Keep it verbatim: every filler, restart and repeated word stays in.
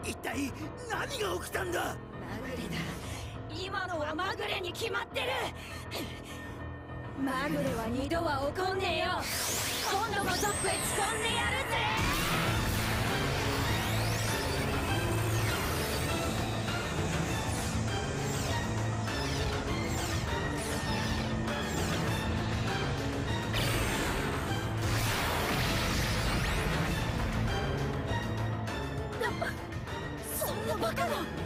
一体何が起きたんだ。 まぐれだ。今のはまぐれに決まってる。まぐれは二度は怒んねえよ。今度こそぶち込んでやるぜ。そんなバカな。